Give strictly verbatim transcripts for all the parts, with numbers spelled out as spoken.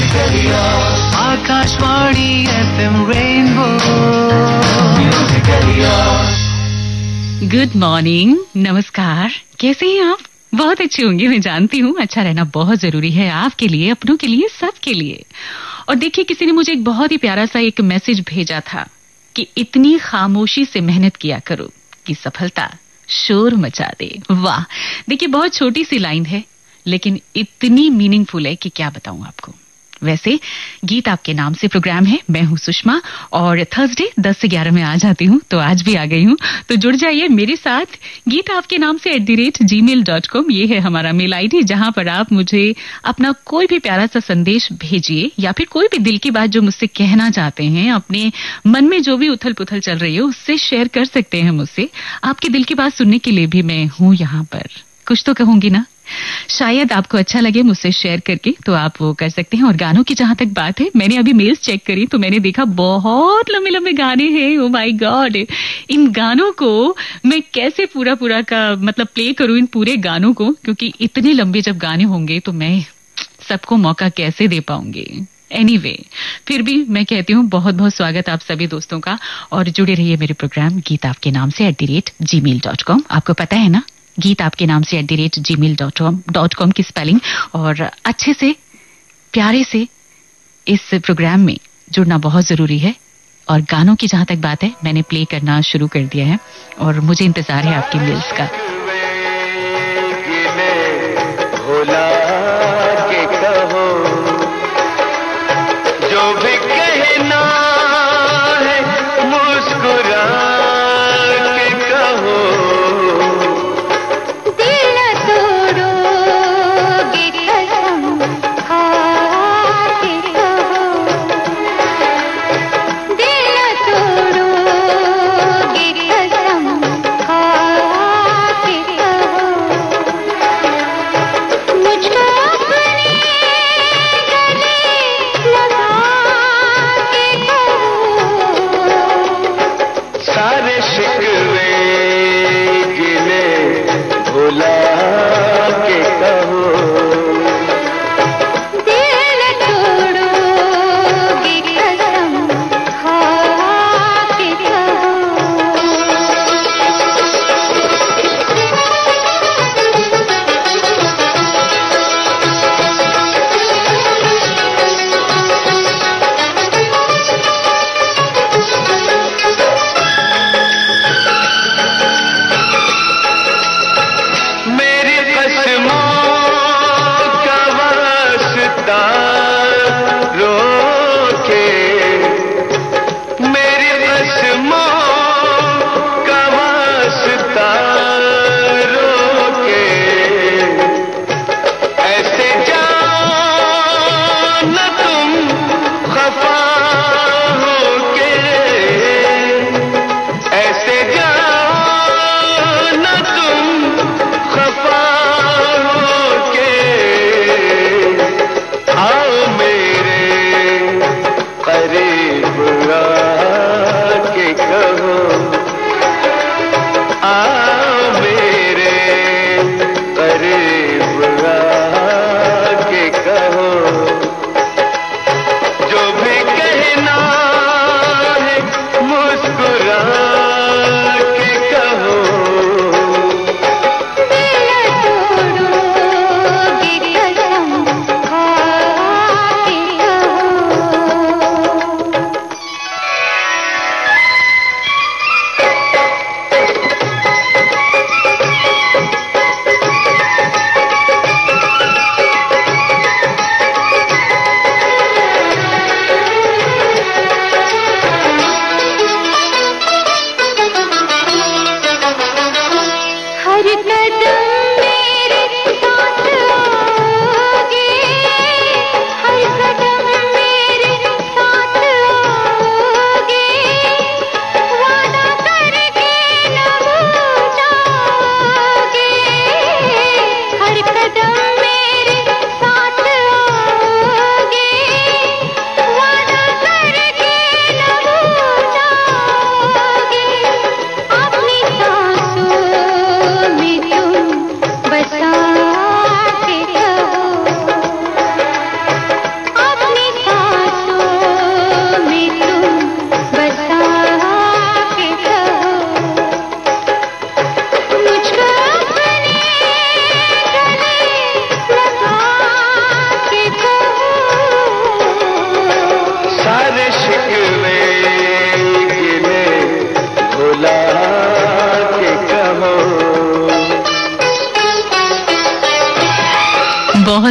Akashvani FM rainbow good morning, नमस्कार। कैसे हैं आप? बहुत अच्छे होंगे, मैं जानती हूँ। अच्छा रहना बहुत जरूरी है आपके लिए, अपनों के लिए, सबके लिए। और देखिए, किसी ने मुझे एक बहुत ही प्यारा सा एक मैसेज भेजा था कि इतनी खामोशी से मेहनत किया करो कि सफलता शोर मचा दे। वाह! देखिए, बहुत छोटी सी लाइन है लेकिन इतनी मीनिंगफुल है कि क्या बताऊं आपको। वैसे गीत आपके नाम से प्रोग्राम है, मैं हूं सुषमा और थर्सडे दस से ग्यारह में आ जाती हूं, तो आज भी आ गई हूं। तो जुड़ जाइए मेरे साथ गीत आपके नाम से at the rate Gmail dot com, ये है हमारा मेल आईडी, जहां पर आप मुझे अपना कोई भी प्यारा सा संदेश भेजिए या फिर कोई भी दिल की बात जो मुझसे कहना चाहते हैं, अपने मन में जो भी उथल पुथल चल रही है उससे शेयर कर सकते हैं मुझसे। आपके दिल की बात सुनने के लिए भी मैं हूं यहाँ पर। कुछ तो कहूंगी ना, शायद आपको अच्छा लगे मुझसे शेयर करके, तो आप वो कर सकते हैं। और गानों की जहां तक बात है, मैंने अभी मेल्स चेक करी तो मैंने देखा बहुत लंबे लंबे गाने हैं। ओ माय गॉड, इन गानों को मैं कैसे पूरा पूरा का मतलब प्ले करूं, इन पूरे गानों को, क्योंकि इतने लंबे जब गाने होंगे तो मैं सबको मौका कैसे दे पाऊंगी। एनीवे anyway, फिर भी मैं कहती हूँ बहुत बहुत स्वागत आप सभी दोस्तों का, और जुड़े रहिए मेरे प्रोग्राम गीत आपके नाम से at the rate Gmail dot com. आपको पता है ना, गीत आपके नाम से at the rate Gmail dot com की स्पेलिंग। और अच्छे से प्यारे से इस प्रोग्राम में जुड़ना बहुत जरूरी है। और गानों की जहां तक बात है, मैंने प्ले करना शुरू कर दिया है और मुझे इंतजार है आपकी मेल्स का। के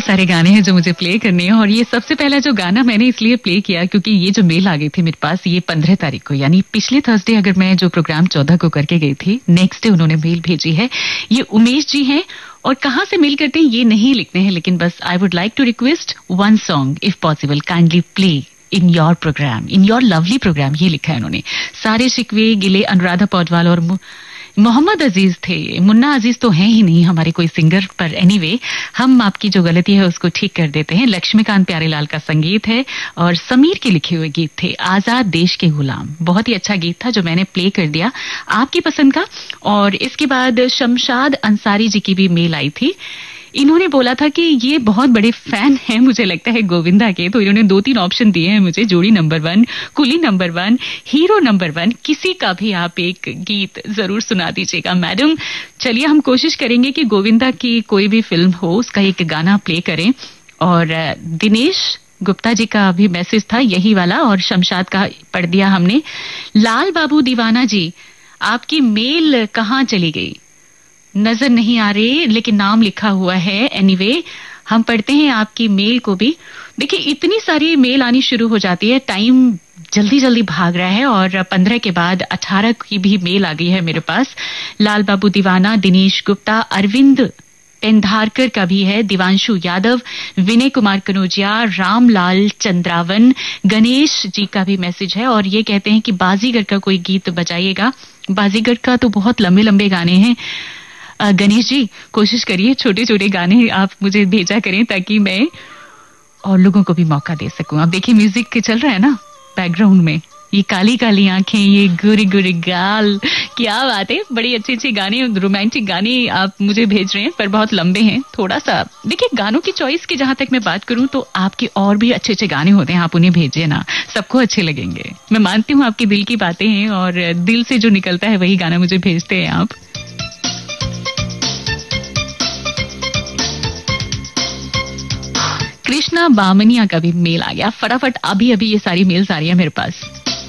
सारे गाने हैं जो मुझे प्ले करने हैं और ये सबसे पहला जो गाना मैंने इसलिए प्ले किया क्योंकि ये जो मेल आ गई थी मेरे पास ये पंद्रह तारीख को, यानी पिछले थर्सडे अगर मैं जो प्रोग्राम चौदह को करके गई थी, नेक्स्ट डे उन्होंने मेल भेजी है। ये उमेश जी हैं और कहाँ से मेल करते हैं ये नहीं लिखते हैं, लेकिन बस I would like to request one song if possible kindly play in your program, in your lovely program, ये लिखा है उन्होंने। सारे शिकवे गिले अनुराधा पौडवाल और मोहम्मद अजीज थे। मुन्ना अजीज तो हैं ही नहीं हमारे कोई सिंगर, पर एनीवे anyway, हम आपकी जो गलती है उसको ठीक कर देते हैं। लक्ष्मीकांत प्यारेलाल का संगीत है और समीर के लिखे हुए गीत थे, आजाद देश के गुलाम। बहुत ही अच्छा गीत था जो मैंने प्ले कर दिया आपकी पसंद का। और इसके बाद शमशाद अंसारी जी की भी मेल आई थी। इन्होंने बोला था कि ये बहुत बड़े फैन हैं मुझे लगता है गोविंदा के, तो इन्होंने दो तीन ऑप्शन दिए हैं मुझे, Jodi number one, Coolie number one, hero number one, किसी का भी आप एक गीत जरूर सुना दीजिएगा मैडम। चलिए हम कोशिश करेंगे कि गोविंदा की कोई भी फिल्म हो उसका एक गाना प्ले करें। और दिनेश गुप्ता जी का भी मैसेज था यही वाला और शमशाद का पढ़ दिया हमने। लाल बाबू दीवाना जी, आपकी मेल कहाँ चली गई, नजर नहीं आ रही लेकिन नाम लिखा हुआ है। एनीवे anyway, हम पढ़ते हैं आपकी मेल को भी। देखिए इतनी सारी मेल आनी शुरू हो जाती है, टाइम जल्दी जल्दी भाग रहा है और पंद्रह के बाद अठारह की भी मेल आ गई है मेरे पास। लाल बाबू दीवाना, दिनेश गुप्ता, अरविंद पेंधारकर का भी है, दिवांशु यादव, विनय कुमार कनौजिया, रामलाल चंद्रावन, गणेश जी का भी मैसेज है और ये कहते हैं कि बाजीगर का कोई गीत बजाइएगा। बाजीगर का तो बहुत लंबे लंबे गाने हैं। गणेश जी कोशिश करिए छोटे छोटे गाने आप मुझे भेजा करें ताकि मैं और लोगों को भी मौका दे सकूं। आप देखिए म्यूजिक चल रहा है ना बैकग्राउंड में, ये काली काली आंखें, ये गुरी गुरी गाल, क्या बात है। बड़ी अच्छे अच्छे गाने, रोमांटिक गाने आप मुझे भेज रहे हैं पर बहुत लंबे हैं थोड़ा सा। देखिए गानों की चॉइस की जहां तक मैं बात करूं तो आपके और भी अच्छे अच्छे गाने होते हैं, आप उन्हें भेजिए ना, सबको अच्छे लगेंगे। मैं मानती हूँ आपकी दिल की बातें हैं और दिल से जो निकलता है वही गाना मुझे भेजते हैं आप। कृष्णा बामनिया का भी मेल आ गया फटाफट, अभी अभी ये सारी मेल्स आ रही है मेरे पास।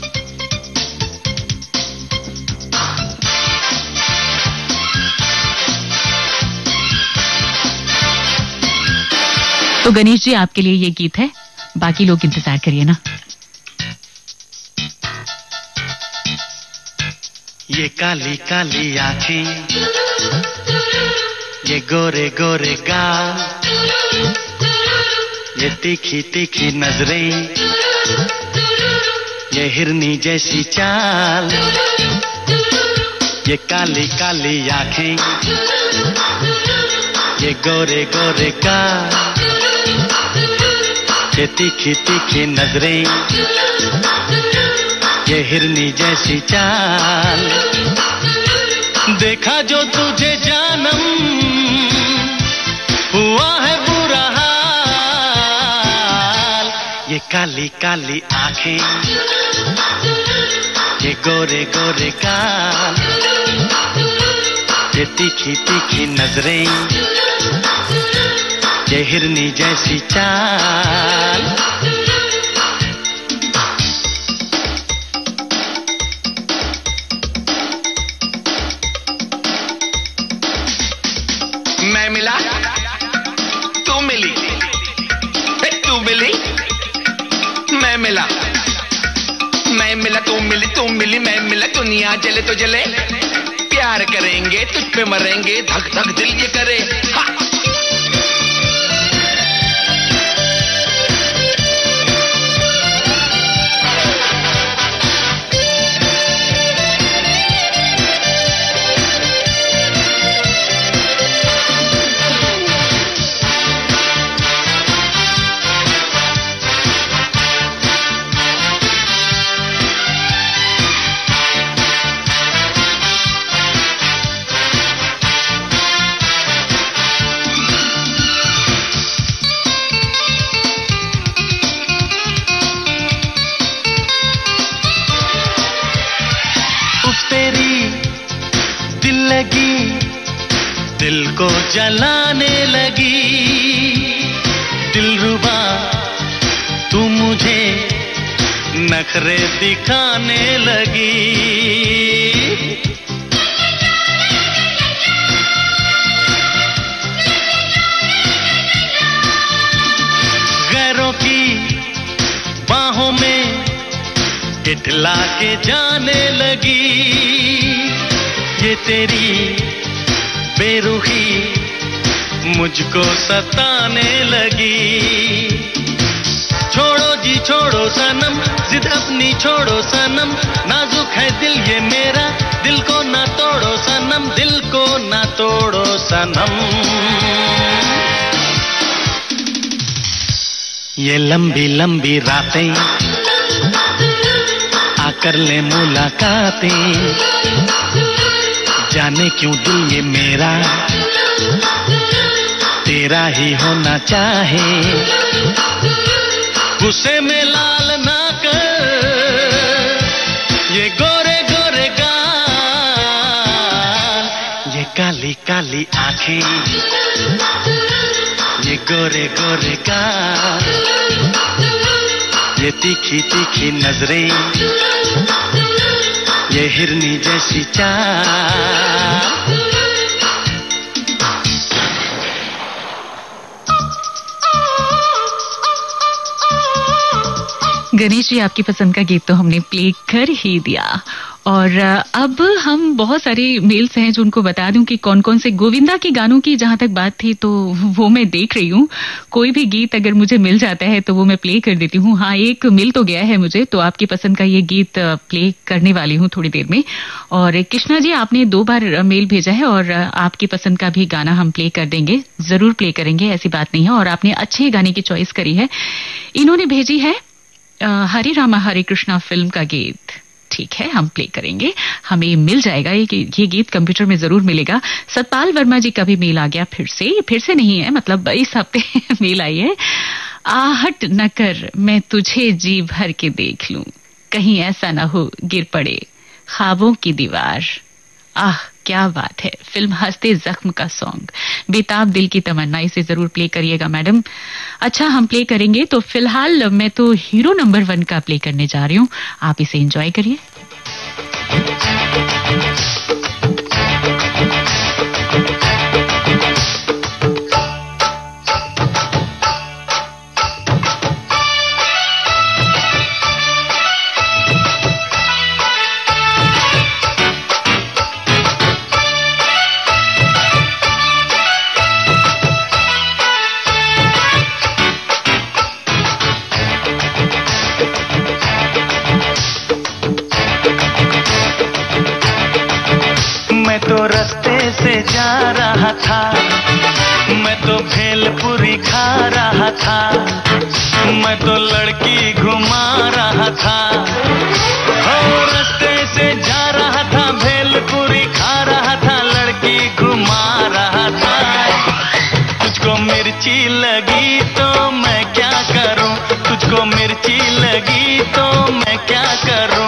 तो गणेश जी आपके लिए ये गीत है, बाकी लोग इंतजार करिए ना। ये काली काली आंखें, ये गोरे गोरे गाल, ये तीखी तीखी नजरें, ये हिरनी जैसी चाल, ये काली काली आंखें, ये गोरे गोरे गाल, ये तीखी तीखी नजरें, ये हिरनी जैसी चाल। देखा जो तुझे जानम हुआ है बुरा हाल, ये काली काली आंखें, ये गोरे गोरे गाल, ये तीखी तीखी नजरें, ये हिरनी जैसी चाल। मैं मिला तू मिली, तू मिली मैं मिला, मैं मिला तू मिली, तू मिली मैं मिला, दुनिया जले तो जले, प्यार करेंगे तुझ पे मरेंगे, धक धक दिल ये करे। हा! दिल को जलाने लगी, दिलरुबा तू मुझे नखरे दिखाने लगी। बाहों में इठला के जाने लगी। ये तेरी बेरुखी मुझको सताने लगी। छोड़ो जी छोड़ो सनम, जिद अपनी छोड़ो सनम, नाजुक है दिल ये मेरा, दिल को ना तोड़ो सनम, दिल को ना तोड़ो सनम। ये लंबी लंबी रातें आकर ले मुलाकातें, जाने क्यों दिल ये मेरा तेरा ही होना चाहे। गुस्से में लाल ना कर ये गोरे गोरे गाल, ये काली काली आंखें, ये गोरे गोरे गाल, ये तीखी तीखी नजरें, ये हिरनी जैसी चाल। गणेश जी, आपकी पसंद का गीत तो हमने प्ले कर ही दिया। और अब हम बहुत सारे मेल्स हैं जो उनको बता दूं कि कौन कौन से गोविंदा के गानों की जहां तक बात थी तो वो मैं देख रही हूँ। कोई भी गीत अगर मुझे मिल जाता है तो वो मैं प्ले कर देती हूँ। हाँ, एक मिल तो गया है मुझे, तो आपकी पसंद का ये गीत प्ले करने वाली हूँ थोड़ी देर में। और कृष्णा जी, आपने दो बार मेल भेजा है और आपकी पसंद का भी गाना हम प्ले कर देंगे, जरूर प्ले करेंगे, ऐसी बात नहीं है। और आपने अच्छे गाने की चॉइस करी है। इन्होंने भेजी है हरे रामा हरे कृष्णा फिल्म का गीत। ठीक है, हम प्ले करेंगे, हमें मिल जाएगा ये, ये गीत कंप्यूटर में जरूर मिलेगा। सतपाल वर्मा जी का भी मेल आ गया फिर से, फिर से नहीं है, मतलब इस हफ्ते मेल आई है। आहट न कर मैं तुझे जी भर के देख लूं, कहीं ऐसा ना हो गिर पड़े ख्वाबों की दीवार। आह क्या बात है, फिल्म हंसते जख्म का सॉन्ग, बेताब दिल की तमन्ना, इसे जरूर प्ले करिएगा मैडम। अच्छा, हम प्ले करेंगे, तो फिलहाल मैं तो हीरो नंबर वन का प्ले करने जा रही हूँ, आप इसे एंजॉय करिए। जा रहा था, मैं तो भेलपुरी खा रहा था, मैं तो लड़की घुमा रहा था। हो रास्ते से जा रहा था, भेलपुरी खा रहा था, लड़की घुमा रहा था। तुझको मिर्ची लगी तो मैं क्या करूं, तुझको मिर्ची लगी तो मैं क्या करूं।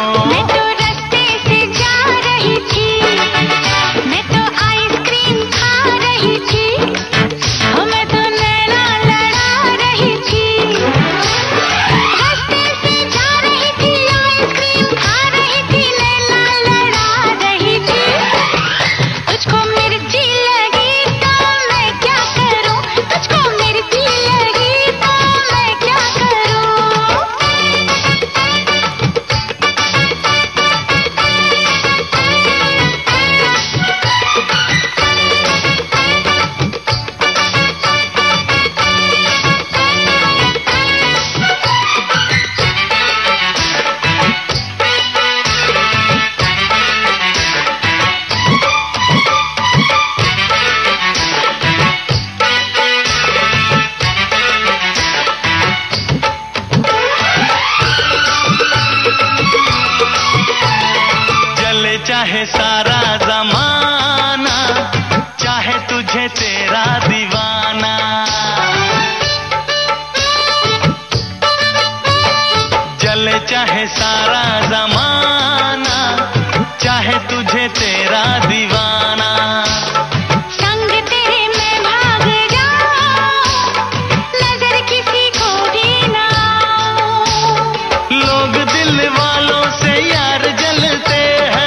चाहे सारा जमाना, चाहे तुझे तेरा दीवाना, जले चाहे सारा जमाना, चाहे तुझे तेरा दीवाना। संग तेरे मैं भाग जाऊं, नजर किसी को भी ना। लोग दिल वालों से यार जलते हैं,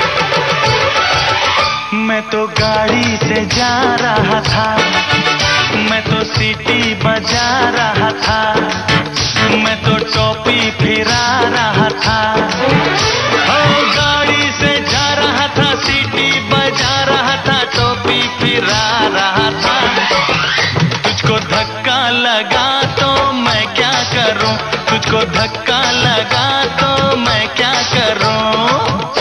मैं तो गाड़ी से जा रहा था, सीटी बजा रहा था, मैं तो टोपी फिरा रहा था। ओ गाड़ी से जा रहा था, सीटी बजा रहा था, टोपी फिरा रहा था। तुझको धक्का लगा तो मैं क्या करूं, तुझको धक्का लगा तो मैं क्या करूं।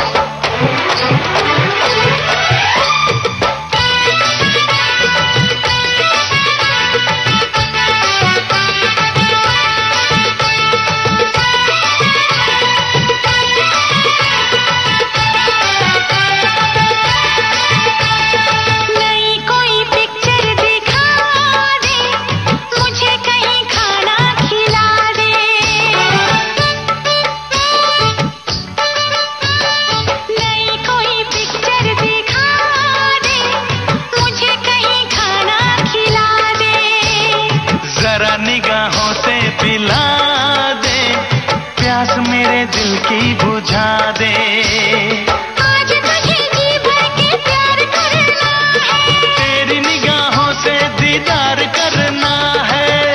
दिल की बुझा दे, आज तुझे जी भर के प्यार करना है, तेरी निगाहों से दीदार करना है।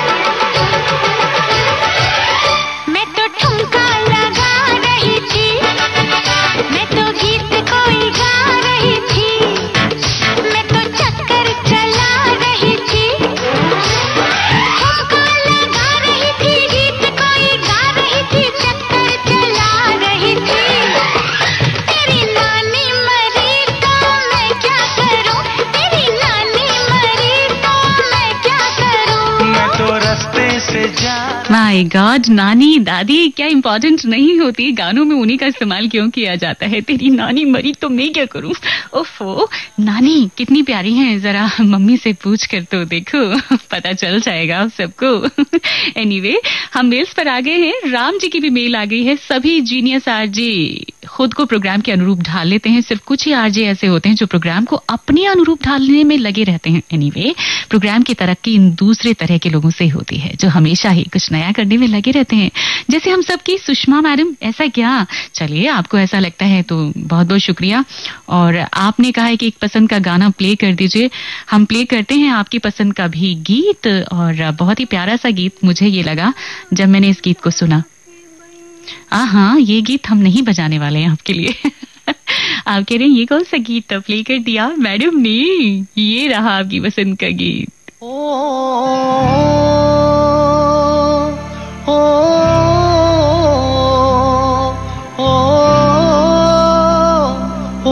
मैं तो ठुमका लगा रही थी, मैं तो गीत कोई गा रही थी, मैं तो चक्कर चला रही थी, ठुमका लगा रही थी, गीत कोई गा रही थी, चक्कर चला रही थी। तेरी नानी मरी तो मैं क्या करूं, तेरी नानी मरी तो मैं क्या करूं। मैं तो रास्ते से जा। माय गॉड, नानी दादी क्या इम्पोर्टेंट नहीं होती, गानों में उन्हीं का इस्तेमाल क्यों किया जाता है। तेरी नानी मरी तो मैं क्या करूं। ओफो, नानी कितनी प्यारी हैं, जरा मम्मी से पूछ कर तो देखो, पता चल जाएगा आप सबको। एनीवे anyway, हम मेल्स पर आ गए हैं। राम जी की भी मेल आ गई है। सभी जीनियस आरजे खुद को प्रोग्राम के अनुरूप ढाल लेते हैं, सिर्फ कुछ ही आरजे ऐसे होते हैं जो प्रोग्राम को अपने अनुरूप ढालने में लगे रहते हैं। एनीवे anyway, प्रोग्राम की तरक्की इन दूसरे तरह के लोगों से होती है जो हमेशा ही कुछ नया करने में लगे रहते हैं, जैसे हम सबकी सुषमा मैडम। ऐसा क्या? चलिए, आपको ऐसा लगता है तो बहुत बहुत शुक्रिया। और आपने कहा है कि एक पसंद का गाना प्ले कर दीजिए, हम प्ले करते हैं आपकी पसंद का भी गीत। और बहुत ही प्यारा सा गीत मुझे ये लगा जब मैंने इस गीत को सुना। हाँ हाँ, ये गीत हम नहीं बजाने वाले हैं आपके लिए। आप कह रहे हैं ये कौन सा गीत प्ले कर दिया मैडम ने? ये रहा आपकी पसंद का गीत। ओ, ओ, ओ, ओ,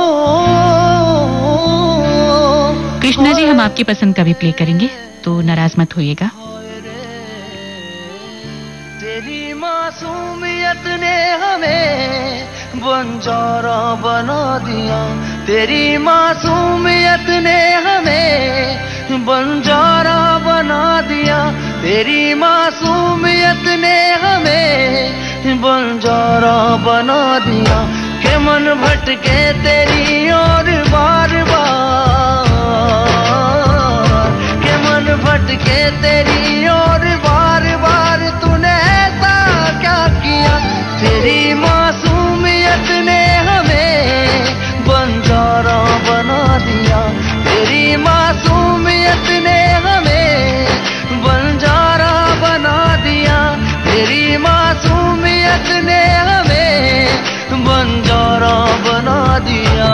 कृष्णा जी, हम आपकी पसंद का भी प्ले करेंगे तो नाराज मत होइएगा। तेरी मासूमियत ने हमें बंजारा बना दिया, तेरी मासूमियत ने हमें बंजारा बना दिया, तेरी मासूमियत ने हमें बंजारा बना दिया। के मन भटके तेरी और बार बार, के मन भटके तेरी और बार बार, तूने ऐसा क्या किया। तेरी मासूमियत ने हमें बंजारा बना दिया, तेरी मासूमियत ने हमें बंजारा बना दिया, तेरी मासूमियत ने हमें बंजारा बना दिया।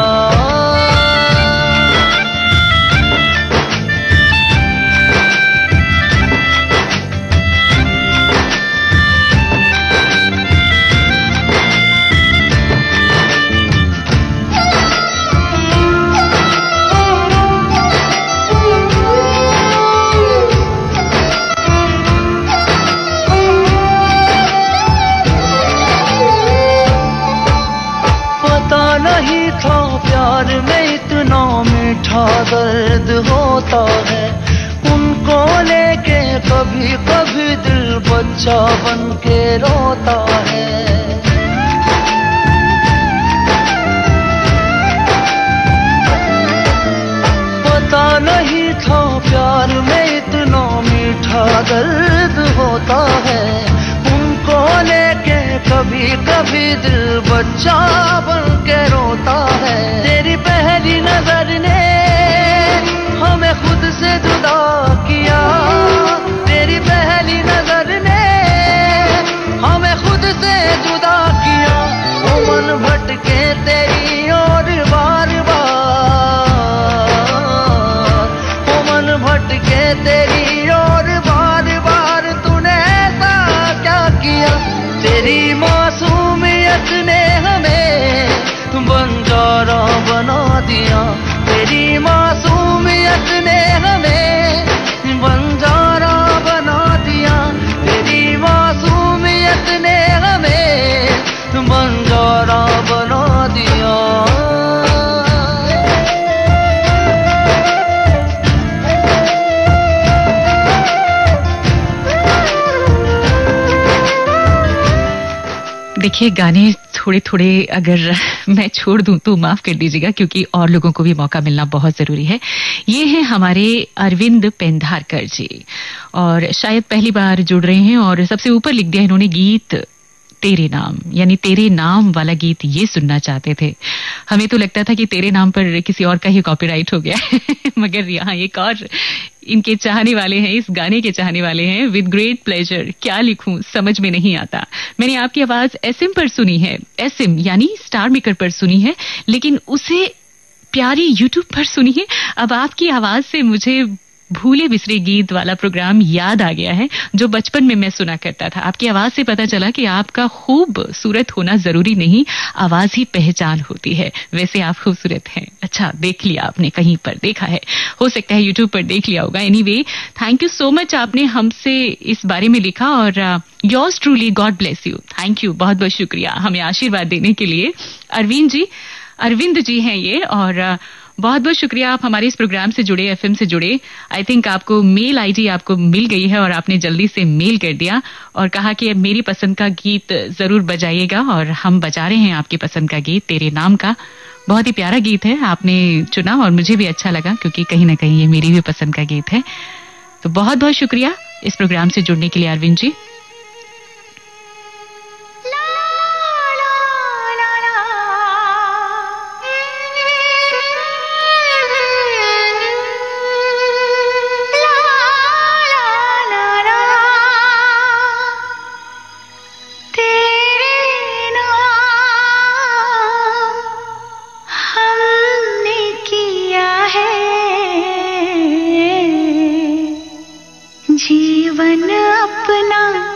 मीठा दर्द होता है, उनको लेके कभी कभी दिल बच्चा बन के रोता है। पता नहीं था प्यार में इतना मीठा दर्द होता है, उनको लेके कभी कभी दिल बच्चा बन के रोता है। तेरी पहली नजर ने हमें खुद से जुदा किया, देखिए गाने थोड़े थोड़े अगर मैं छोड़ दूं तो माफ कर दीजिएगा, क्योंकि और लोगों को भी मौका मिलना बहुत जरूरी है। ये हैं हमारे अरविंद पेंधारकर जी, और शायद पहली बार जुड़ रहे हैं, और सबसे ऊपर लिख दिया इन्होंने गीत तेरे नाम, यानी तेरे नाम वाला गीत ये सुनना चाहते थे। हमें तो लगता था कि तेरे नाम पर किसी और का ही कॉपीराइट हो गया है मगर यहाँ एक और इनके चाहने वाले हैं, इस गाने के चाहने वाले हैं। विद ग्रेट प्लेजर, क्या लिखूं समझ में नहीं आता। मैंने आपकी आवाज एसएम पर सुनी है, एसएम यानी स्टार मेकर पर सुनी है, लेकिन उसे प्यारी यूट्यूब पर सुनी है। अब आपकी आवाज से मुझे भूले बिसरे गीत वाला प्रोग्राम याद आ गया है, जो बचपन में मैं सुना करता था। आपकी आवाज से पता चला कि आपका खूबसूरत होना जरूरी नहीं, आवाज ही पहचान होती है। वैसे आप खूबसूरत हैं। अच्छा, देख लिया आपने, कहीं पर देखा है, हो सकता है यूट्यूब पर देख लिया होगा। Anyway, thank you so much, आपने हमसे इस बारे में लिखा, और yours truly, God bless you. Thank you, बहुत बहुत शुक्रिया हमें आशीर्वाद देने के लिए। अरविंद जी, अरविंद जी हैं ये, और बहुत बहुत शुक्रिया, आप हमारे इस प्रोग्राम से जुड़े, एफएम से जुड़े। आई थिंक आपको मेल आईडी आपको मिल गई है, और आपने जल्दी से मेल कर दिया और कहा कि मेरी पसंद का गीत जरूर बजाइएगा, और हम बजा रहे हैं आपकी पसंद का गीत तेरे नाम का। बहुत ही प्यारा गीत है, आपने चुना और मुझे भी अच्छा लगा, क्योंकि कहीं ना कहीं ये मेरी भी पसंद का गीत है। तो बहुत बहुत शुक्रिया इस प्रोग्राम से जुड़ने के लिए अरविंद जी। जीवन अपना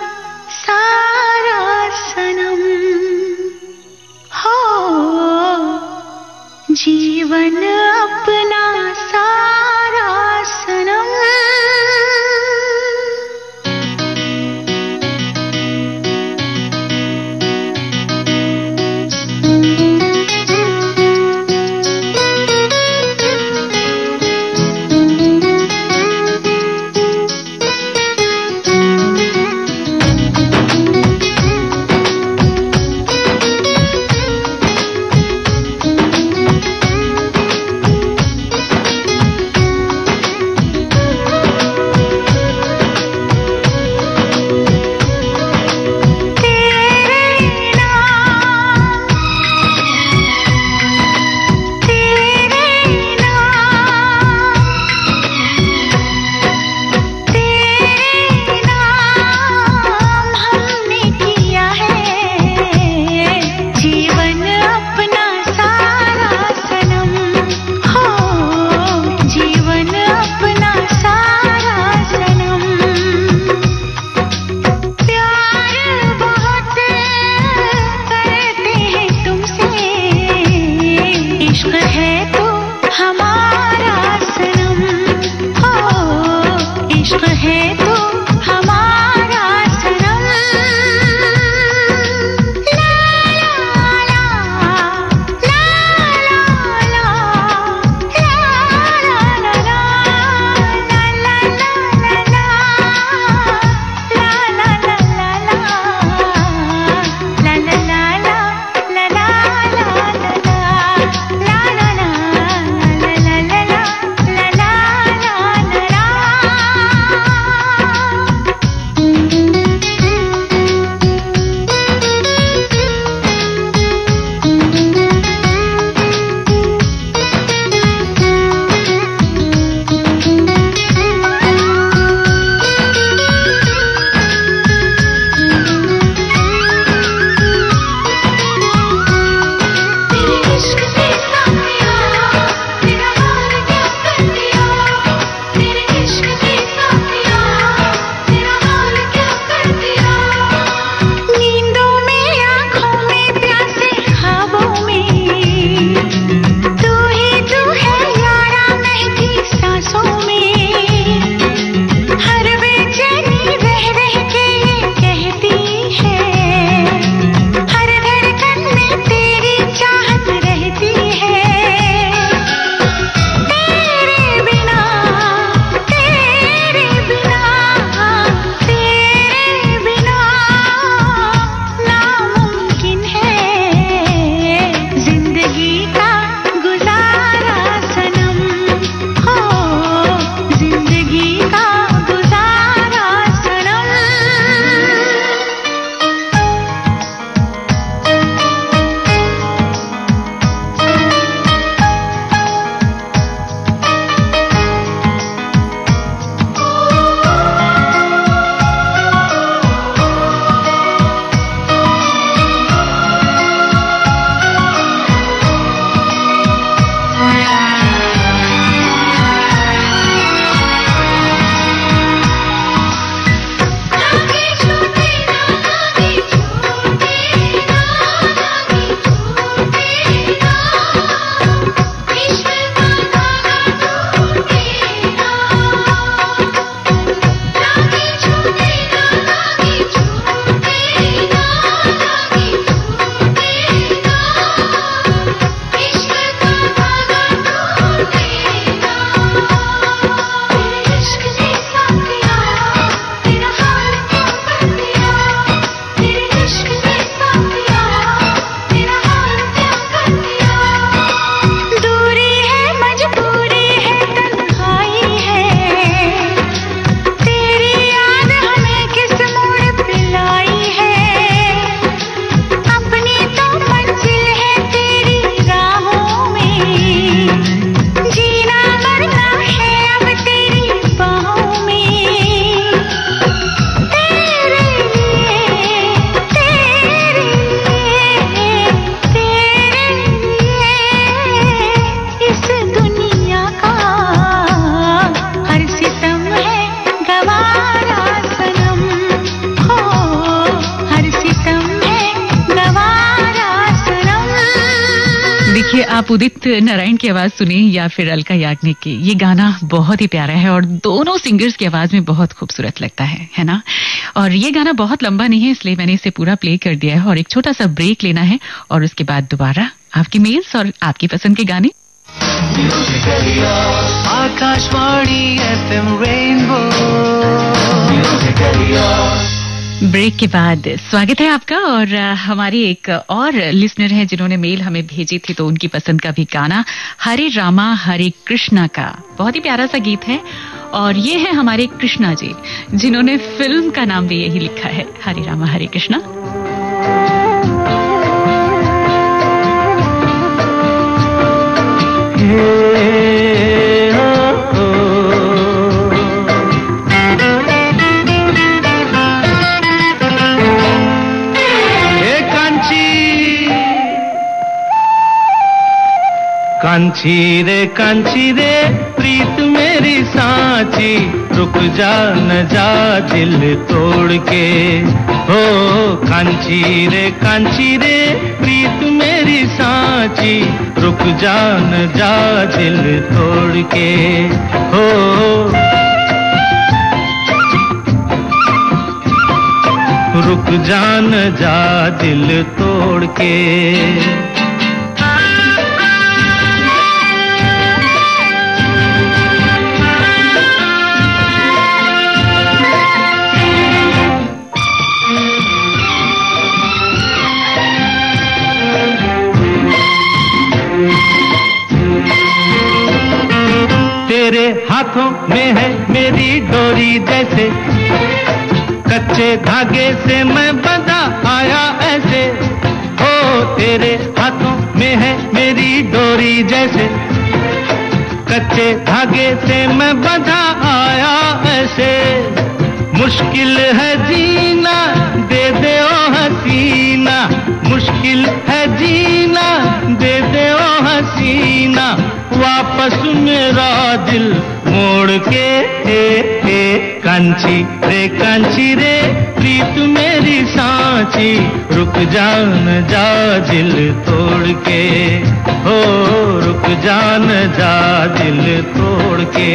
आप उदित नारायण की आवाज सुने या फिर अलका याग्निक की, ये गाना बहुत ही प्यारा है और दोनों सिंगर्स की आवाज में बहुत खूबसूरत लगता है, है ना। और ये गाना बहुत लंबा नहीं है, इसलिए मैंने इसे पूरा प्ले कर दिया है और एक छोटा सा ब्रेक लेना है और उसके बाद दोबारा आपकी मेल्स और आपकी पसंद के गाने। Akashvani FM rainbow. ब्रेक के बाद स्वागत है आपका। और हमारी एक और लिसनर है जिन्होंने मेल हमें भेजी थी, तो उनकी पसंद का भी गाना हरे रामा हरे कृष्णा का, बहुत ही प्यारा सा गीत है। और ये है हमारे कृष्णा जी, जिन्होंने फिल्म का नाम भी यही लिखा है, हरे रामा हरे कृष्णा। कांची रे कांची रे प्रीत मेरी सांची, रुक जा न जा दिल तोड़ के। हो कांची रे कांची रे प्रीत मेरी सांची, रुक जा न जा दिल तोड़ के। हो रुक जा न जा दिल तोड़ के। तेरे हाथों में है मेरी डोरी जैसे, कच्चे धागे से मैं बंधा आया ऐसे। हो तेरे हाथों में है मेरी डोरी जैसे, कच्चे धागे से मैं बंधा आया ऐसे। मुश्किल है जीना दे दे ओ हसीना, मुश्किल है जीना दे दे ओ हसीना, वापस मेरा दिल मोड़ के। ए, ए, कांची रे कांची रे प्रीत मेरी सांची, रुक जा न जा दिल तोड़ के। हो रुक जा न जा दिल तोड़ के।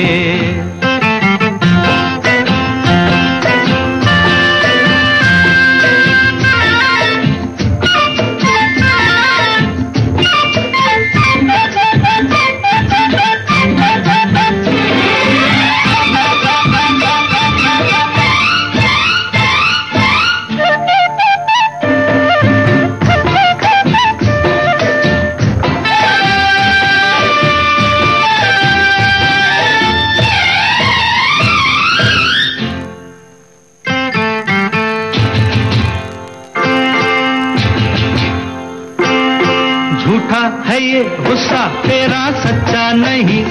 है ये गुस्सा तेरा सच्चा नहीं,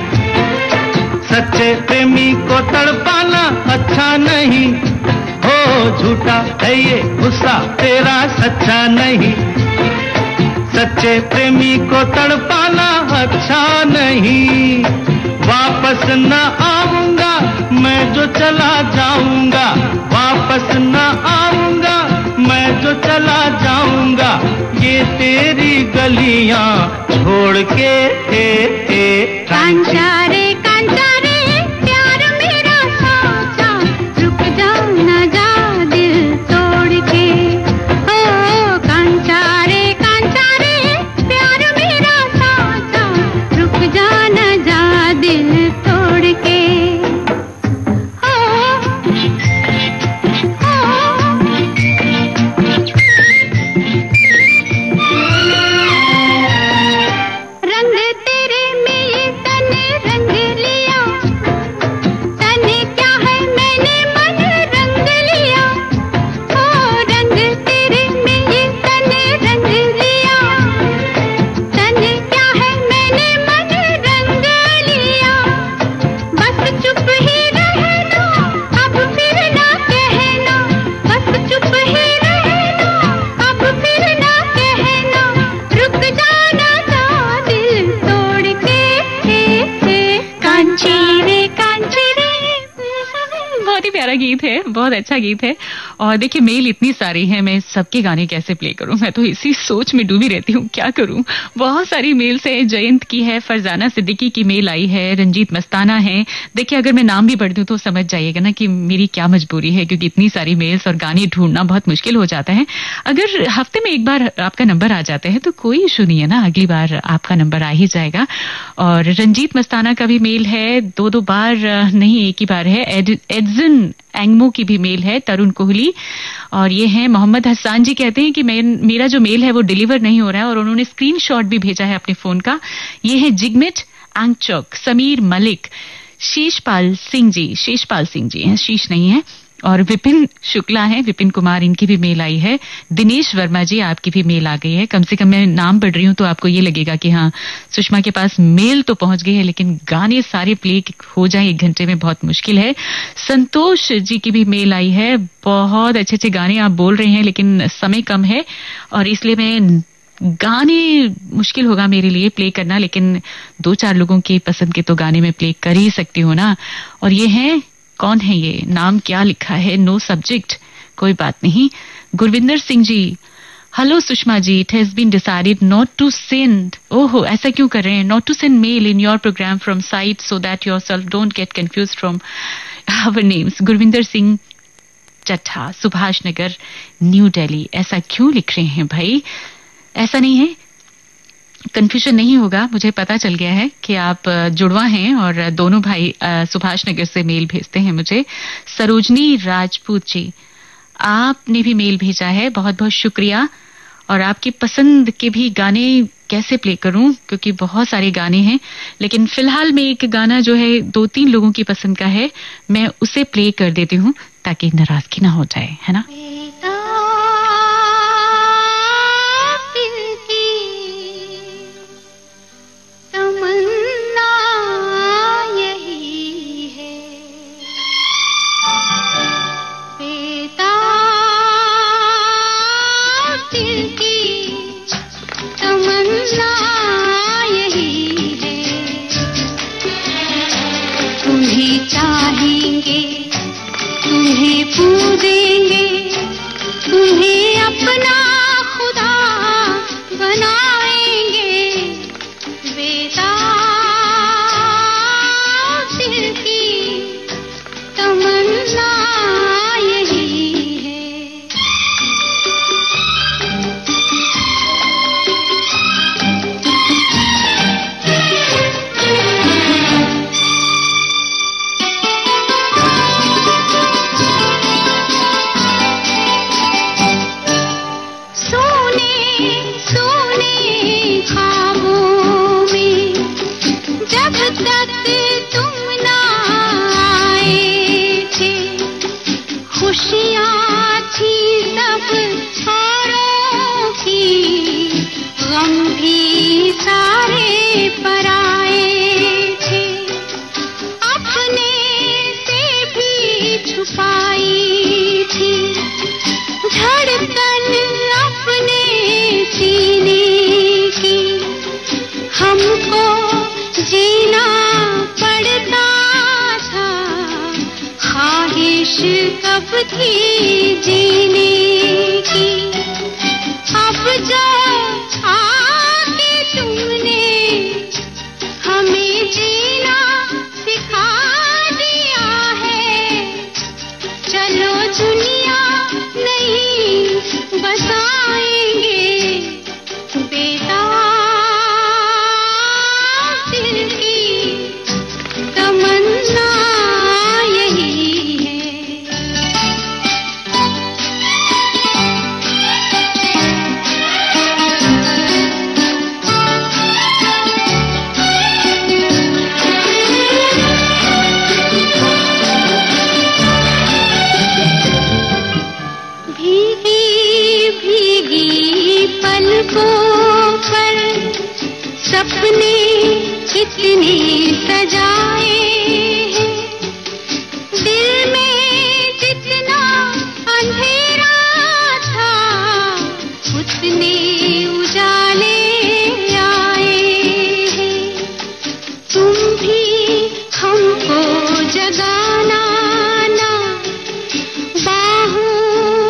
सच्चे प्रेमी को तड़पाना अच्छा नहीं। हो झूठा है ये गुस्सा तेरा सच्चा नहीं, सच्चे प्रेमी को तड़पाना अच्छा नहीं। वापस न आऊंगा मैं जो चला जाऊंगा, वापस न आऊंगा मैं जो चला जाऊंगा, ये तेरी गलियां छोड़ के। ए, ए, कांचा रे कांचा रे प्यार मेरा साचा, रुक जा न जा दिल तोड़ के। ओ कांचा रे कांचा रे प्यार मेरा साचा, रुक जा न जा दिल तोड़ के। गीत है, बहुत अच्छा गीत है। और देखिए मेल इतनी सारी है, मैं सबके गाने कैसे प्ले करूं, मैं तो इसी सोच में डूबी रहती हूँ क्या करूं। बहुत सारी मेल्स है, जयंत की है, फरजाना सिद्दीकी की मेल आई है, रंजीत मस्ताना है। देखिए अगर मैं नाम भी पढ़ दूं तो समझ जाइएगा ना कि मेरी क्या मजबूरी है, क्योंकि इतनी सारी मेल्स और गाने ढूंढना बहुत मुश्किल हो जाता है। अगर हफ्ते में एक बार आपका नंबर आ जाता है तो कोई इशू नहीं है ना, अगली बार आपका नंबर आ ही जाएगा। और रंजीत मस्ताना का भी मेल है, दो दो बार नहीं एक ही बार है। एड, एडजन एंगमो की भी मेल है, तरुण कोहली। और ये है मोहम्मद हसान जी, कहते हैं कि मैं, मेरा जो मेल है वो डिलीवर नहीं हो रहा है, और उन्होंने स्क्रीनशॉट भी भेजा है अपने फोन का। ये है जिगमिट आंगचोक, समीर मलिक, शेषपाल सिंह जी, शेषपाल सिंह जी हैं, शीश नहीं है। और विपिन शुक्ला है, विपिन कुमार, इनकी भी मेल आई है। दिनेश वर्मा जी, आपकी भी मेल आ गई है। कम से कम मैं नाम पढ़ रही हूं तो आपको ये लगेगा कि हाँ सुषमा के पास मेल तो पहुंच गई है, लेकिन गाने सारे प्ले हो जाए एक घंटे में बहुत मुश्किल है। संतोष जी की भी मेल आई है। बहुत अच्छे अच्छे गाने आप बोल रहे हैं, लेकिन समय कम है और इसलिए मैं गाने मुश्किल होगा मेरे लिए प्ले करना, लेकिन दो चार लोगों के पसंद के तो गाने में प्ले कर ही सकती हूँ ना। और ये है, कौन है ये, नाम क्या लिखा है, नो सब्जेक्ट, कोई बात नहीं। Gurvinder Singh ji, hello Sushma ji, it has been decided not to send, ओहो ऐसा क्यों कर रहे हैं, not to send mail in your program from site so that yourself don't get confuse from our names. Gurvinder Singh Chattha, Subhash Nagar, New Delhi. ऐसा क्यों लिख रहे हैं भाई, ऐसा नहीं है, कंफ्यूजन नहीं होगा। मुझे पता चल गया है कि आप जुड़वा हैं और दोनों भाई सुभाष नगर से मेल भेजते हैं मुझे। सरोजनी राजपूत जी, आपने भी मेल भेजा है, बहुत बहुत शुक्रिया। और आपकी पसंद के भी गाने कैसे प्ले करूं, क्योंकि बहुत सारे गाने हैं, लेकिन फिलहाल में एक गाना जो है दो तीन लोगों की पसंद का है, मैं उसे प्ले कर देती हूं ताकि नाराजगी ना हो जाए, है ना। चाहेंगे तुम्हें पूजेंगे, तुम्हें अपना खुदा बनाएंगे। बेदाग दिल की तमन्ना यही है। कब थी जीने की, अब जो आके तुमने हमें जीना सिखा दिया है। चलो दुनिया नहीं बसाएंगे, बेदाग दिल की तमन्ना सपने कितने सजाए हैं, दिल में जितना अंधेरा था उतने उजाले आए हैं। तुम भी हमको जगाना ना, बाहों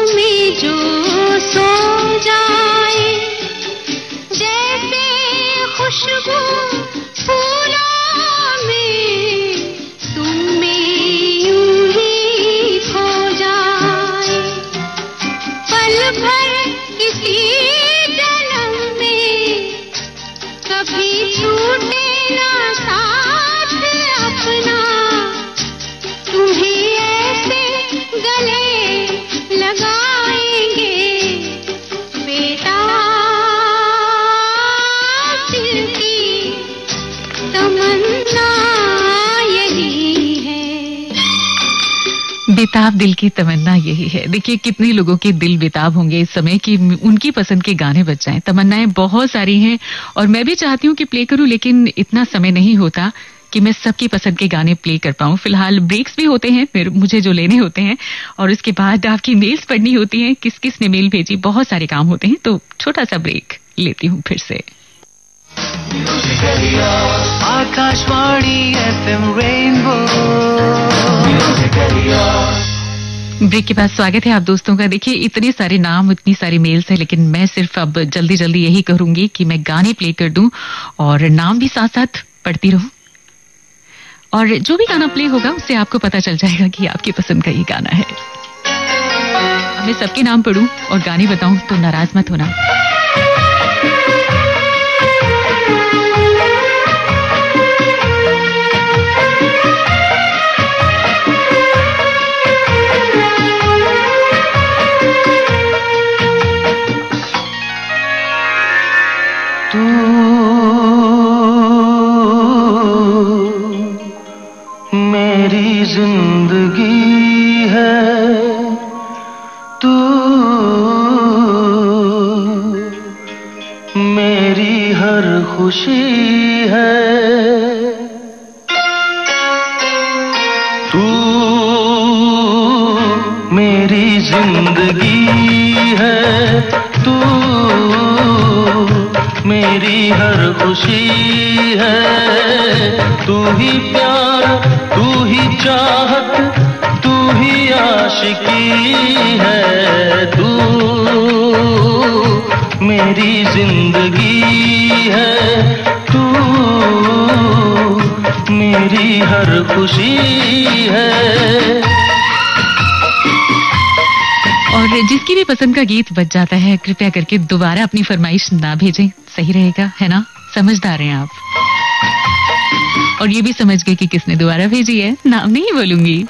भी ऐसे गले लगाएंगे बेताब दिल की तमन्ना यही है। बेताब दिल की तमन्ना यही है। देखिए कितने लोगों के दिल बेताब होंगे इस समय कि उनकी पसंद के गाने बज जाएं। तमन्नाएं बहुत सारी हैं और मैं भी चाहती हूँ कि प्ले करूं, लेकिन इतना समय नहीं होता कि मैं सबकी पसंद के गाने प्ले कर पाऊं। फिलहाल ब्रेक्स भी होते हैं फिर मुझे जो लेने होते हैं, और उसके बाद आपकी मेल्स पढ़नी होती हैं, किस किस ने मेल भेजी, बहुत सारे काम होते हैं। तो छोटा सा ब्रेक लेती हूँ फिर से। Akashvani FM rainbow. ब्रेक के बाद स्वागत है आप दोस्तों का। देखिए इतने सारे नाम, इतनी सारी मेल्स है, लेकिन मैं सिर्फ अब जल्दी जल्दी यही करूंगी कि मैं गाने प्ले कर दूं और नाम भी साथ साथ पढ़ती रहूं, और जो भी गाना प्ले होगा उससे आपको पता चल जाएगा कि आपकी पसंद का ये गाना है। अब मैं सबके नाम पढ़ूं और गाने बताऊं तो नाराज मत होना। मेरी जिंदगी है तू, मेरी हर खुशी है तू, मेरी जिंदगी है तू, मेरी हर खुशी है। तू ही प्यार, तू ही चाहत, तू ही आशिकी है। तू मेरी जिंदगी है तू, मेरी हर खुशी है। और जिसकी भी पसंद का गीत बज जाता है, कृपया करके दोबारा अपनी फरमाइश ना भेजें, सही रहेगा, है ना? समझदार हैं आप। और ये भी समझ गए कि किसने दोबारा भेजी है, नाम नहीं बोलूंगी।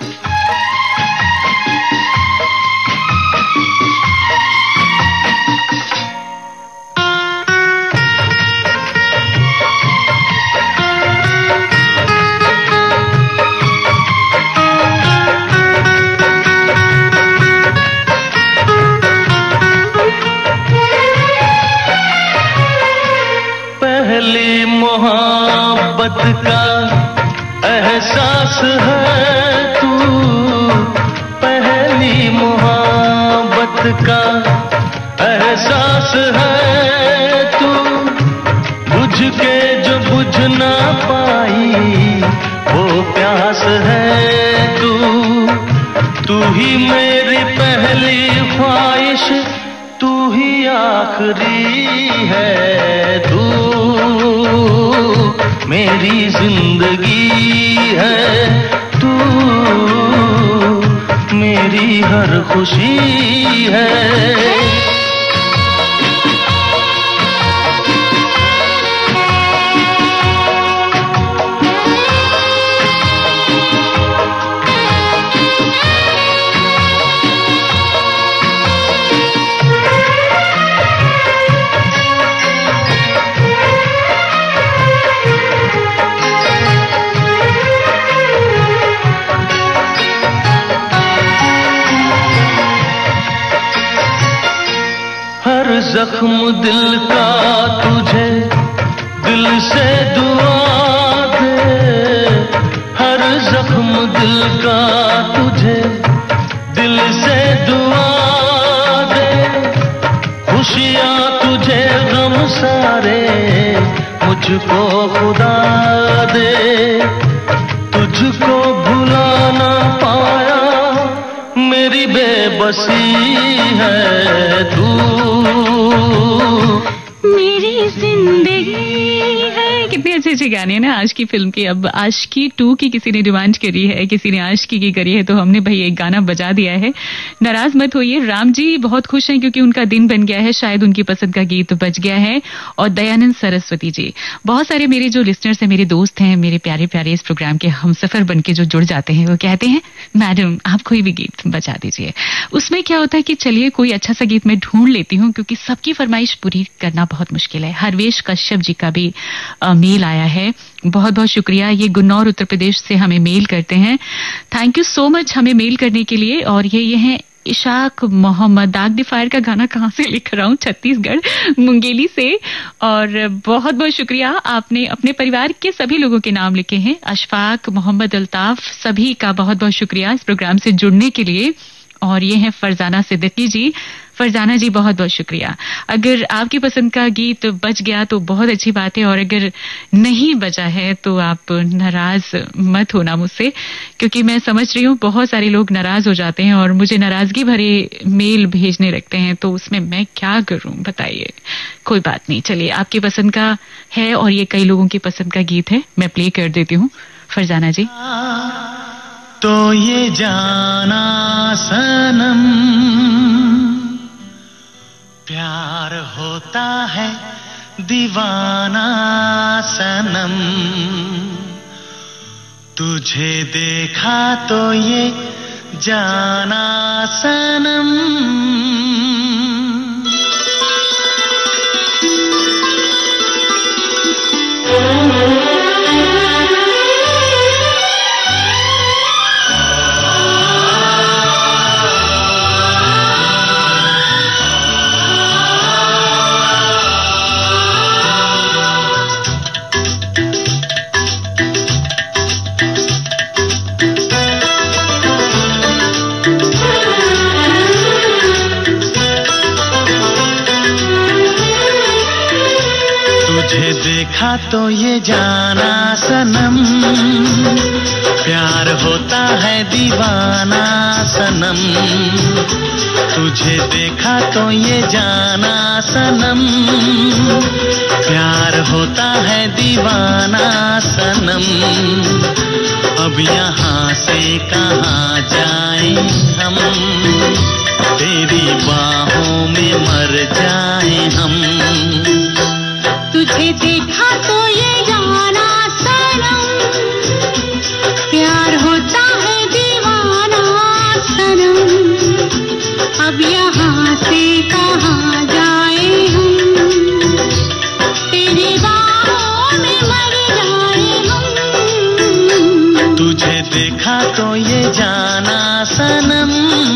पहली मोहब्बत का एहसास है तू, पहली मोहब्बत का एहसास है तू, बुझ के जो बुझ ना पाई वो प्यास है तू। तू ही मेरी पहली ख्वाहिश, तू ही आखिरी है। तू मेरी जिंदगी है तू, मेरी हर खुशी है। जख्म दिल का तुझे दिल से दुआ दे, हर जख्म दिल का तुझे दिल से दुआ दे। खुशियाँ तुझे गम सारे मुझको खुदा दे। तुझको भुला ना पाया मेरी बेबसी है तू, मेरी जिंदगी है। कितने अच्छे अच्छे गाने हैं ना आज की फिल्म के। अब आशिकी टू की किसी ने डिमांड करी है, किसी ने आशिकी की करी है, तो हमने भाई एक गाना बजा दिया है। नाराज मत होइए, राम जी बहुत खुश हैं क्योंकि उनका दिन बन गया है, शायद उनकी पसंद का गीत बज गया है। और दयानंद सरस्वती जी, बहुत सारे मेरे जो लिसनर्स हैं, मेरे दोस्त हैं, मेरे प्यारे प्यारे इस प्रोग्राम के हमसफर बन के जो जुड़ जाते हैं, वो कहते हैं मैडम आप कोई भी गीत बजा दीजिए। उसमें क्या होता है कि चलिए कोई अच्छा सा गीत मैं ढूंढ लेती हूँ, क्योंकि सबकी फरमाइश पूरी करना बहुत मुश्किल है। हरवेश कश्यप जी का भी आ, मेल आया है, बहुत बहुत शुक्रिया। ये गुन्नौर उत्तर प्रदेश से हमें मेल करते हैं। थैंक यू सो मच हमें मेल करने के लिए। और ये ये हैं इशाक मोहम्मद, दाग द फायर का गाना कहाँ से लिख रहा हूँ, छत्तीसगढ़ मुंगेली से। और बहुत बहुत शुक्रिया, आपने अपने परिवार के सभी लोगों के नाम लिखे हैं। अशफाक, मोहम्मद अल्ताफ, सभी का बहुत बहुत शुक्रिया इस प्रोग्राम से जुड़ने के लिए। और ये हैं फरजाना सिद्दीकी जी। फरजाना जी बहुत बहुत शुक्रिया। अगर आपकी पसंद का गीत बज गया तो बहुत अच्छी बात है, और अगर नहीं बजा है तो आप नाराज मत होना मुझसे, क्योंकि मैं समझ रही हूँ बहुत सारे लोग नाराज हो जाते हैं और मुझे नाराजगी भरे मेल भेजने लगते हैं, तो उसमें मैं क्या करूं बताइए। कोई बात नहीं, चलिए आपकी पसंद का है और ये कई लोगों की पसंद का गीत है, मैं प्ले कर देती हूँ। फरजाना जी। तो ये जाना सनम प्यार होता है दीवाना सनम, तुझे देखा तो ये जाना सनम। देखा तो ये जाना सनम, प्यार होता है दीवाना सनम, तुझे देखा तो ये जाना सनम, प्यार होता है दीवाना सनम। अब यहाँ से कहाँ जाएं हम, तेरी बाहों में मर जाएं हम। तुझे देखा तो ये जाना सनम, प्यार होता है दीवाना सनम। अब यहाँ से कहाँ जाए हम, तेरी बाहों में मर जाए हम। तुझे देखा तो ये जाना सनम।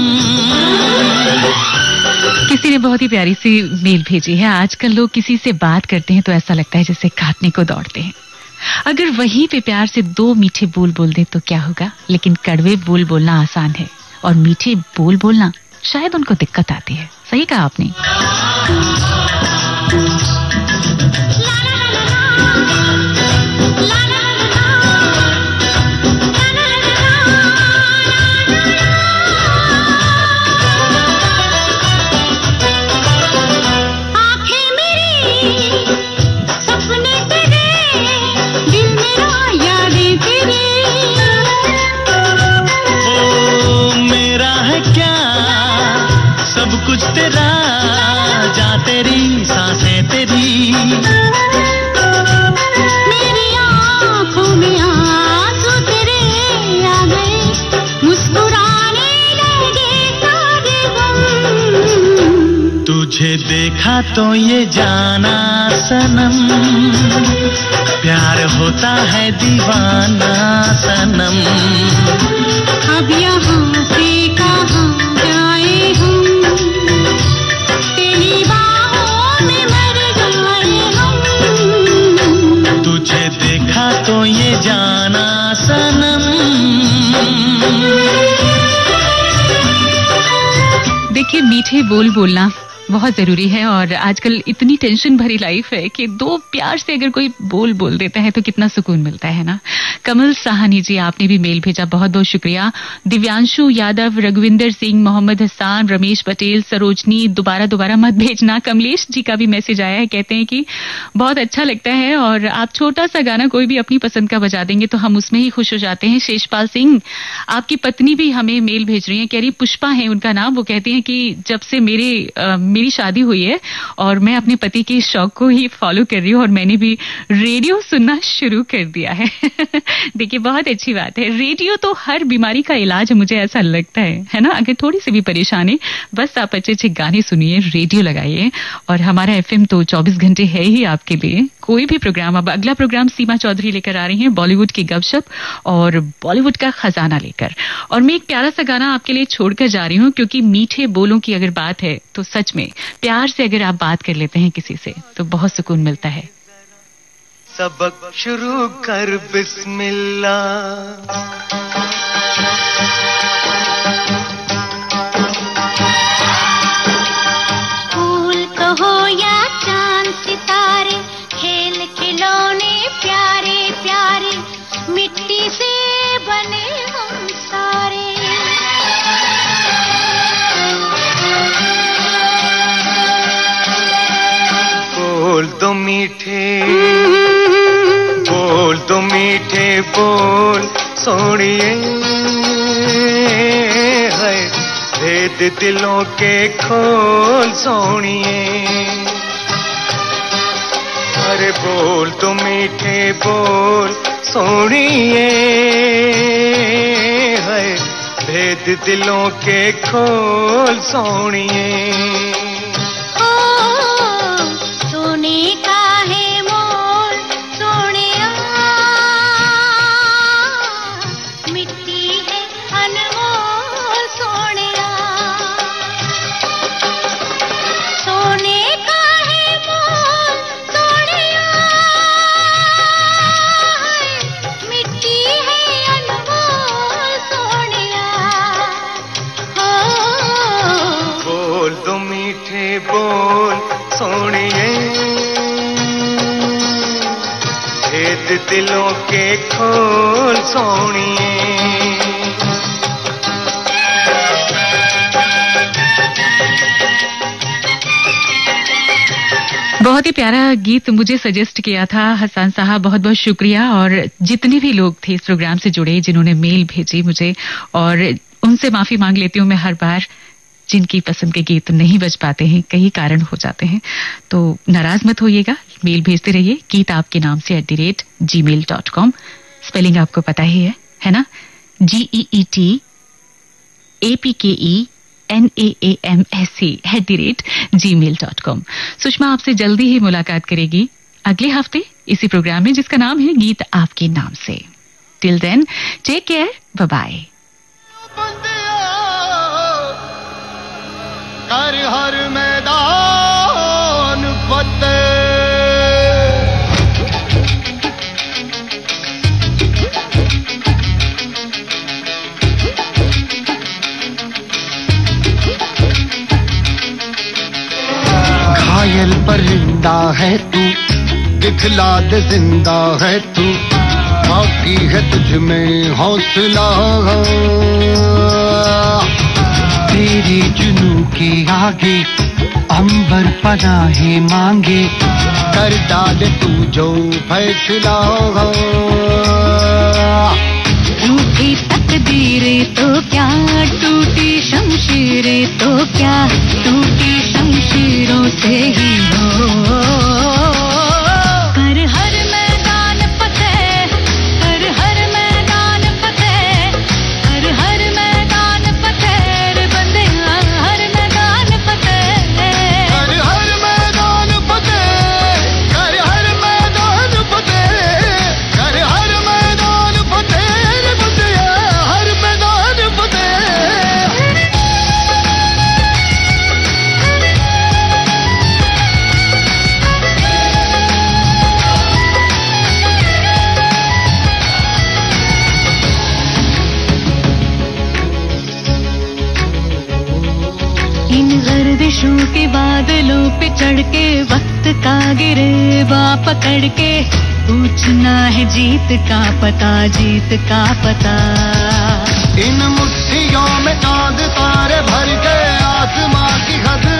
किसी ने बहुत ही प्यारी सी मेल भेजी है। आजकल लोग किसी से बात करते हैं तो ऐसा लगता है जैसे काटने को दौड़ते हैं। अगर वहीं पे प्यार से दो मीठे बोल बोल दे तो क्या होगा, लेकिन कड़वे बोल बोलना आसान है और मीठे बोल बोलना शायद उनको दिक्कत आती है। सही कहा आपने। कुछ तेरा जा तेरी सांसें तेरी, मेरी आँखों में आंसू तेरे आ गए, मुस्कुराने लगे सारे गम। तुझे देखा तो ये जाना सनम, प्यार होता है दीवाना सनम। अब यहाँ से कहाँ जाए हम, तुझे देखा तो ये जाना सनम। देखिए मीठे बोल बोलना बहुत जरूरी है। और आजकल इतनी टेंशन भरी लाइफ है कि दो प्यार से अगर कोई बोल बोल देता है तो कितना सुकून मिलता है ना। कमल साहनी जी, आपने भी मेल भेजा, बहुत बहुत शुक्रिया। दिव्यांशु यादव, रघुविंदर सिंह, मोहम्मद हसान, रमेश पटेल, सरोजनी, दोबारा दोबारा मत भेजना। कमलेश जी का भी मैसेज आया है, कहते हैं कि बहुत अच्छा लगता है और आप छोटा सा गाना कोई भी अपनी पसंद का बजा देंगे तो हम उसमें ही खुश हो जाते हैं। शेषपाल सिंह, आपकी पत्नी भी हमें मेल भेज रही है, कह रही पुष्पा है उनका नाम। वो कहती हैं कि जब से मेरे आ, मेरी शादी हुई है और मैं अपने पति के शौक को ही फॉलो कर रही हूँ और मैंने भी रेडियो सुनना शुरू कर दिया है। देखिए बहुत अच्छी बात है, रेडियो तो हर बीमारी का इलाज है, मुझे ऐसा लगता है है ना। अगर थोड़ी सी भी परेशानी, बस आप अच्छे अच्छे गाने सुनिए, रेडियो लगाइए। और हमारा एफएम तो चौबीस घंटे है ही आपके लिए। कोई भी प्रोग्राम, अब अगला प्रोग्राम सीमा चौधरी लेकर आ रही हैं, बॉलीवुड की गपशप और बॉलीवुड का खजाना लेकर। और मैं एक प्यारा सा गाना आपके लिए छोड़कर जा रही हूँ, क्योंकि मीठे बोलों की अगर बात है तो सच में प्यार से अगर आप बात कर लेते हैं किसी से तो बहुत सुकून मिलता है। सबक शुरू कर बिस्मिल्लाह, फूल कहो या चांद सितारे, खेल खिलौने प्यारे प्यारे, मिट्टी से बने हम सारे। बोल दो मीठे, बोल दो मीठे बोल सोनिए, है भेद दिलों के खोल सोनिए। अरे बोल दो मीठे बोल सोनिए, है भेद दिलों के खोल सोनिए। सोने का है मोल सोनिया, मिट्टी है अनमोल सोनिया। सोने का है मोल सोनिया, मिट्टी है अनमोल सोनिया। हो बोल दो मीठे बोल सोनिए, भेद दिलों के खोल सोनिए। बहुत ही प्यारा गीत मुझे सजेस्ट किया था हसन साहब, बहुत बहुत शुक्रिया। और जितने भी लोग थे इस प्रोग्राम से जुड़े जिन्होंने मेल भेजी मुझे, और उनसे माफी मांग लेती हूँ मैं हर बार जिनकी पसंद के गीत नहीं बज पाते हैं, कई कारण हो जाते हैं, तो नाराज मत होइएगा, मेल भेजते रहिए गीत आपके नाम से at the rate Gmail dot com. Spelling आपको पता ही है है ना, जी ई E T A P K E N A A M S C at the rate Gmail dot com. Sushma आपसे जल्दी ही मुलाकात करेगी अगले हफ्ते इसी प्रोग्राम में जिसका नाम है गीत आपके नाम से। Till then take care, bye bye. कर हर मैदान फतेह, घायल परिंदा है तू, दिखला दे जिंदा है तू, बाकी है तुझ में हौसला। तेरे जुनू के आगे अंबर पनाहे मांगे, कर डाल तू जो फैसला। टूटी तकदीरें तो क्या, टूटी शमशीरें तो क्या, टूटी शमशीरों से ही हो। कर हर मैदान फतेह, कर हर मैदान फतेह, कर हर मैदान फतेह रे बंदे, हर मैदान फतेह। कर हर मैदान फतेह, कर हर मैदान फतेह, कर हर मैदान फतेह रे बंदे, हर मैदान फतेह। इन गर्दिशों के बादलों पे चढ़ के वक्त का गिरेबा पकड़ के पूछना है जीत का पता, जीत का पता। इन मुट्ठियों में चांद तारे भर के आसमां की हद